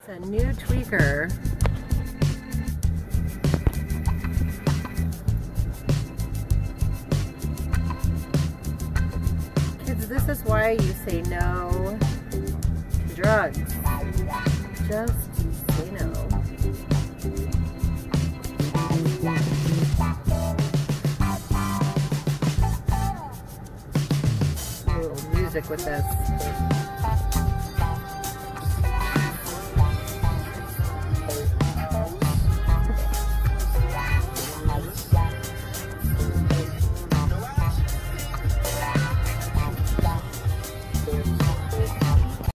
A new tweaker. Kids, this is why you say no to drugs. Just say no. A little music with this.